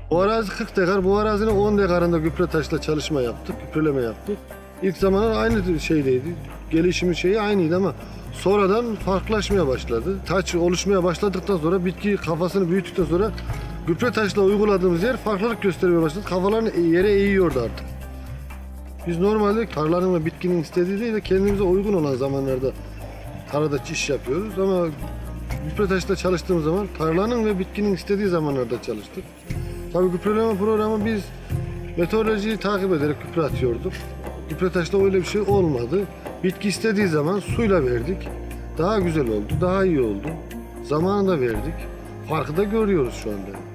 Bu arazi 40 dekar, bu arazinin 10 dekarında gübre taşla çalışma yaptık, gübreleme yaptık. İlk zamanlar aynı şeydeydi, gelişimi şeyi aynıydı ama sonradan farklılaşmaya başladı. Taç oluşmaya başladıktan sonra, bitki kafasını büyüttükten sonra gübre taşla uyguladığımız yer farklılık göstermeye başladı. Kafaların yere eğiyordu artık. Biz normalde tarlanın ve bitkinin istediği değil de kendimize uygun olan zamanlarda tarlada iş yapıyoruz ama gübre taşla çalıştığımız zaman tarlanın ve bitkinin istediği zamanlarda çalıştık. Tabii gübreleme programı biz meteorolojiyi takip ederek gübre atıyorduk. Gübre taşla öyle bir şey olmadı. Bitki istediği zaman suyla verdik. Daha güzel oldu, daha iyi oldu. Zamanında verdik. Farkı da görüyoruz şu anda.